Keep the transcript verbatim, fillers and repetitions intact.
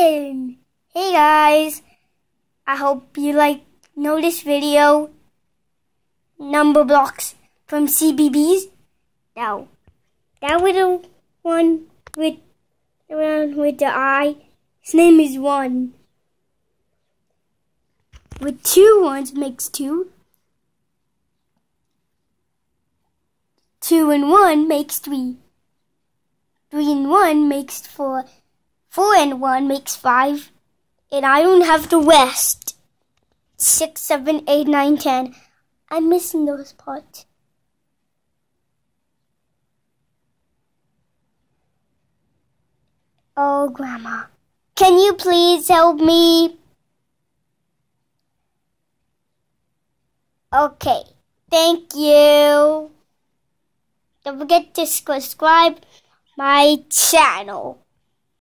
And hey guys, I hope you like know this video. Numberblocks from C B Bs. Now, that little one with the one with the eye, his name is one. With two ones makes two. Two and one makes three. Three and one makes four. Four and one makes five. And I don't have the rest. Six, seven, eight, nine, ten. I'm missing those parts. Oh, Grandma, can you please help me? Okay, thank you. Don't forget to subscribe my channel.